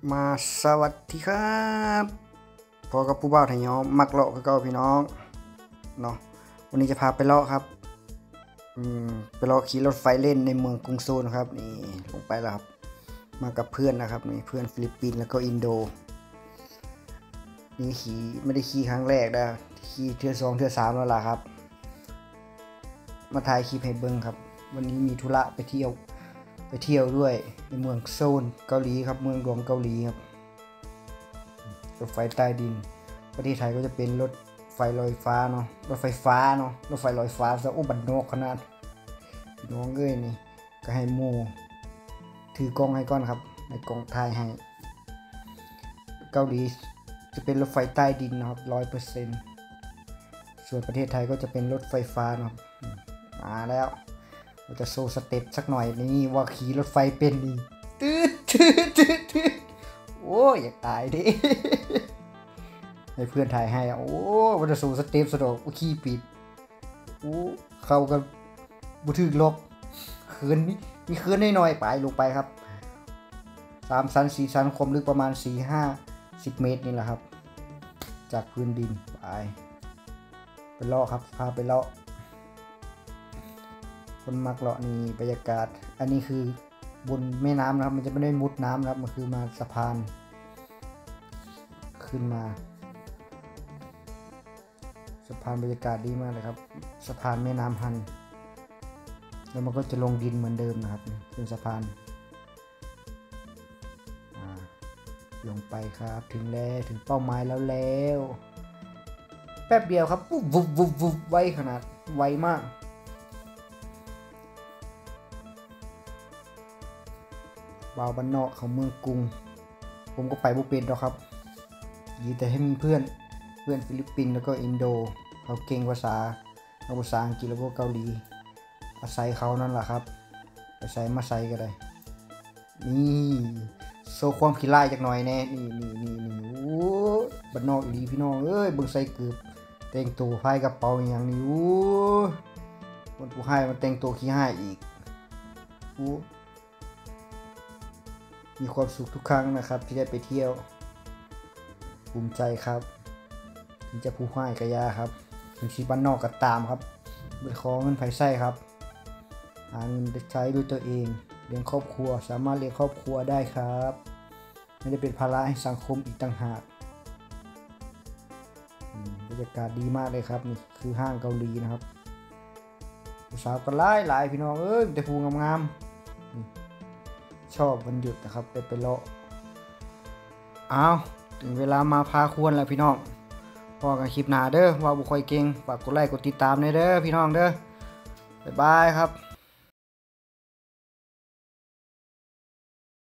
มาสวัสดีครับพอกับผู้บ่าวไทยย้อมมักเลาะก็พี่น้องเนาะวันนี้จะพาไปเลาะครับไปเลาะขี่รถไฟเล่นในเมืองกรุงโซลครับนี่ลงไปแล้วครับมากับเพื่อนนะครับนี่เพื่อนฟิลิปปินส์แล้วก็อินโดนี่ขี่ไม่ได้ขี่ครั้งแรกนะขี่เทื่อ2เทื่อ3แล้วล่ะครับมาถ่ายคลิปให้เบิ่งครับวันนี้มีธุระไปเที่ยวด้วยในเมืองโซลเกาหลีครับเมืองหลวงเกาหลีครับรถไฟใต้ดินประเทศไทยก็จะเป็นรถไฟลอยฟ้าเนาะรถไฟฟ้าเนาะรถไฟลอยฟ้าซะโอ้บันนอกขนาดน้องเอ้ยนี่ก็ให้โมถือกล้องให้ก่อนครับในกล้องถ่ายให้เกาหลีจะเป็นรถไฟใต้ดินนะครับ 100% ส่วนประเทศไทยก็จะเป็นรถไฟฟ้านะครับมาแล้วเราจะโซสเต็ปสักหน่อยนี่ว่าขี่รถไฟเป็นนี่ตืดโอ้ยอยากตายดิให้เพื่อนถ่ายให้โอ้มันจะโซสเต็ปสะดอกขี่ปิดโอ้เข้ากันบุถึกลบคืนนี้มีคืนหน่อยๆไปลงไปครับ3 ชั้น 4 ชั้นความลึกประมาณ 4-50 เมตรนี่แหละครับจากพื้นดินไปเลาะครับพาไปเลาะคนมักเลาะนี่บรรยากาศอันนี้คือบนแม่น้ำนะครับมันจะไม่ได้มุดน้ำนะครับมันคือมาสะพานขึ้นมาสะพานบรรยากาศดีมากเลยครับสะพานแม่น้ำฮันแล้วมันก็จะลงดินเหมือนเดิมนะครับเป็นสะพานลงไปครับถึงแล้วถึงเป้าหมายแล้วแป๊บเดียวครับปุ๊บวุบไวขนาดไวมากบ่าวบ้านนอกของเมืองกรุงผมก็ไปบุเป็นแล้วครับดีแต่ให้มีเพื่อนฟิลิปปินส์แล้วก็อินโดเขาเก่งภาษาอังกฤษแล้วก็เกาหลีอาศัยเขานั่นแหละครับอาศัยมาใส่ก็ได้นี่โซความขี้ไล่จากหน่อยแน่นี่โอ้บ้านนอกอีหลีพี่น้องเอ้ยเบิ่งใส่เกือบแต่งตัวพายกระเป๋าอย่างนี้โอ้คนผู้ให้มันแต่งตัวขี้ให้อีกโอ้มีความสุขทุกครั้งนะครับที่ได้ไปเที่ยวภูมิใจครับถึงจะผู้ให้กระยาครับถึงชีบ้านนอกก็ตามครับไปขอเงินไผไส้ครับหาเงินใช้ด้วยตัวเองเลี้ยงครอบครัวสามารถเลี้ยงครอบครัวได้ครับไม่ได้เป็นภาระให้สังคมอีกต่างหากบรรยากาศดีมากเลยครับนี่คือห้างเกาหลีนะครับผู้สาวก็หลายพี่น้องเอ้ยแต่ผู้งามชอบวันหยุดนะครับได้ไปเลาะถึงเวลามาพาควรแล้วพี่น้องพอกันคลิปหน้าเด้อว่าบุคคลเก่งฝากกดไลค์กดติดตามเด้อพี่น้องเด้อบ๊ายบายครับ